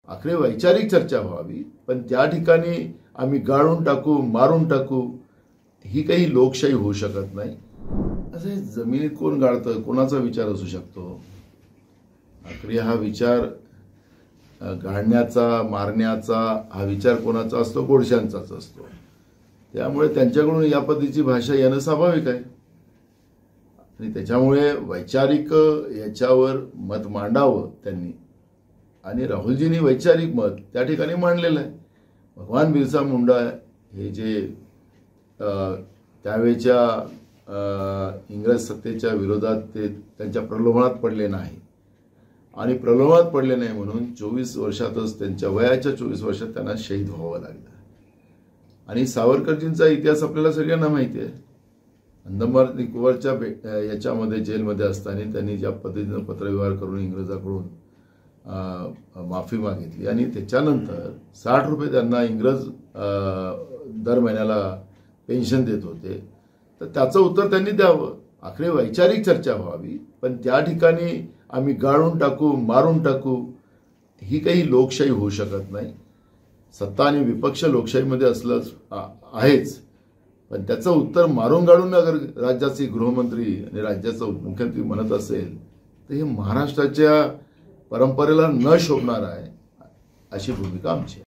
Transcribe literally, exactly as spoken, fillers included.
आखरे वैचारिक चर्चा व्हावी, पण त्या ठिकाणी आम्ही गाळून टाकू, मारून टाकू, ही काही लोकशाही होऊ शकत नाही. असे जमिनीत कोण गाळतं, कोणाचा विचार असू शकतो? आखरी हा विचार गाळण्याचा, मारण्याचा हा विचार कोणाचा असतो? गोडशांचाच असतो. त्यामुळे त्यांच्याकडून या पद्धतीची भाषा येणं स्वाभाविक आहे आणि त्याच्यामुळे वैचारिक याच्यावर मत मांडावं त्यांनी. आणि राहुलजींनी वैचारिक मत त्या ठिकाणी मांडलेलं आहे. भगवान बिरसा मुंडा हे जे त्यावेळच्या इंग्रज सत्तेच्या विरोधात ते त्यांच्या प्रलोभनात पडले नाही आणि प्रलोभनात पडले नाही म्हणून चोवीस वर्षातच त्यांच्या वयाच्या चोवीस वर्षात त्यांना शहीद व्हावं लागलं. आणि सावरकरजींचा इतिहास आपल्याला सगळ्यांना माहिती आहे. अंदमान निकोबारच्या याच्यामध्ये जेलमध्ये असताना त्यांनी ज्या पद्धतीनं पत्रव्यवहार करून इंग्रजाकडून माफी मागितली आणि त्याच्यानंतर साठ रुपये त्यांना इंग्रज दर महिन्याला पेन्शन देत होते, तर त्याचं उत्तर त्यांनी द्यावं. आखरे वैचारिक चर्चा व्हावी, पण त्या ठिकाणी आम्ही गाळून टाकू, मारून टाकू, ही काही लोकशाही होऊ शकत नाही. सत्ता आणि विपक्ष लोकशाहीमध्ये असलंच आहेच, पण त्याचं उत्तर मारून गाळून अगर राज्याचे गृहमंत्री आणि राज्याचा मुख्यमंत्री म्हणत असेल तर हे महाराष्ट्राच्या परंपरेला न शोभणार आहे, अशी भूमिका आमची.